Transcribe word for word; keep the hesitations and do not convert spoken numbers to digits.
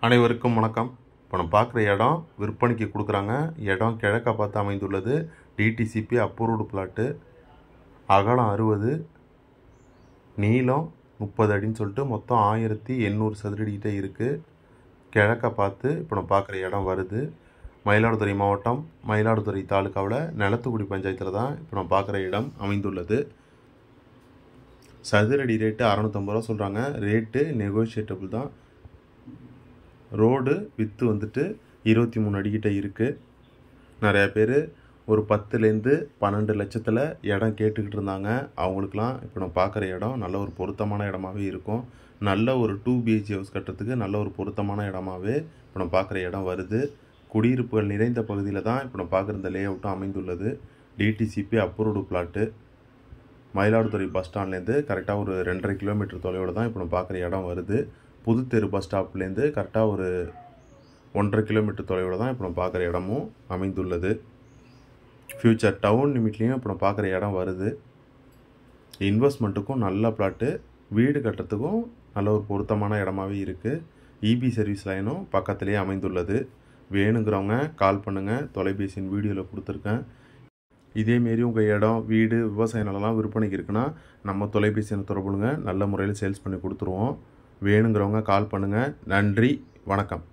அனைவருக்கும் வணக்கம். இப்போ நம்ம பார்க்குற இடம் விற்பனைக்கு கொடுக்குறாங்க. இடம் கிழக்க பார்த்து அமைந்துள்ளது. DTCP approved plot. அகலம் அறுபது, நீளம் முப்பது அடின்னு சொல்லிட்டு மொத்தம் ஆயிரத்தி எண்ணூறு சதுரடிக்கிட்ட இருக்குது. கிழக்க பார்த்து இப்போ நம்ம பார்க்குற இடம் வருது. மயிலாடுதுறை மாவட்டம், மயிலாடுதுறை தாலுக்காவில் நிலத்துக்குடி பஞ்சாயத்தில் தான் இப்போ நம்ம பார்க்குற இடம் அமைந்துள்ளது. சதுரடி ரேட்டு அறநூற்றம்பது ரூபா சொல்கிறாங்க. ரேட்டு நெகோஷியேட்டபிள் தான். ரோடு வித்து வந்துட்டு இருபத்தி மூணு அடிக்கிட்ட இருக்குது. நிறையா பேர் ஒரு பத்துலேருந்து பன்னெண்டு லட்சத்தில் இடம் கேட்டுக்கிட்டு இருந்தாங்க. அவங்களுக்கெல்லாம் இப்போ நம்ம பார்க்குற இடம் நல்ல ஒரு பொருத்தமான இடமாவே இருக்கும். நல்ல ஒரு டூ பிஹெச்கே ஹவுஸ் கட்டுறதுக்கு நல்ல ஒரு பொருத்தமான இடமாவே இப்போ நம்ம பார்க்குற இடம் வருது. குடியிருப்புகள் நிறைந்த பகுதியில் தான் இப்போ நம்ம பார்க்குற இந்த லே அவுட்டும் அமைந்துள்ளது. DTCP approved plot. Mayiladuthurai bus ஸ்டாண்ட்லேருந்து கரெக்டாக ஒரு ரெண்டரை கிலோமீட்டர் தொலைவோடு தான் இப்போ நம்ம பார்க்குற இடம் வருது. புதுத்தெரு பஸ் ஸ்டாப்லேருந்து கரெக்டாக ஒரு ஒன்றரை கிலோமீட்டர் தொலைவில் தான் இப்போ நம்ம பார்க்குற இடமும் அமைந்துள்ளது. ஃப்யூச்சர் டவுன் லிமிட்லேயும் இப்போ நம்ம பார்க்குற இடம் வருது. இன்வெஸ்ட்மெண்ட்டுக்கும் நல்ல பிளாட்டு, வீடு கட்டுறதுக்கும் நல்ல ஒரு பொருத்தமான இடமாவே இருக்குது. இபி சர்வீஸ் லைனும் பக்கத்துலேயே அமைந்துள்ளது. வேணுங்கிறவங்க கால் பண்ணுங்கள். தொலைபேசியின் வீடியோவில் கொடுத்துருக்கேன். இதேமாரி உங்கள் இடம், வீடு, விவசாய நிலம்லாம் விற்பனைக்கு இருக்குன்னா நம்ம தொலைபேசியை தொடர்புங்க. நல்ல முறையில் சேல்ஸ் பண்ணி கொடுத்துருவோம். வேணுங்கிறவங்க கால் பண்ணுங்கள். நன்றி, வணக்கம்.